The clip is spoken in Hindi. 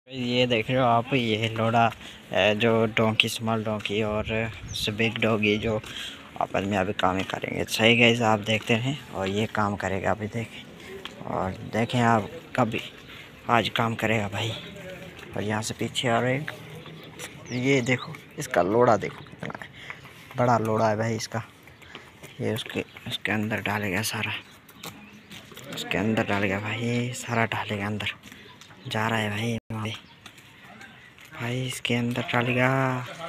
ये देख रहे हो आप, ये लोड़ा जो डोंकी, स्मॉल डोंकी और बिग डॉगी जो आपस में अभी काम ही करेंगे। सही गाइस, आप देखते हैं और ये काम करेगा अभी। देखें और देखें आप, कभी आज काम करेगा भाई। और यहाँ से पीछे और एक, ये देखो इसका लोड़ा, देखो कितना है बड़ा लोड़ा है भाई इसका। ये उसके अंदर डालेगा सारा, उसके अंदर डालेगा भाई, सारा डालेगा अंदर। जा रहा है भाई, भाई इसके अंदर डालेगा।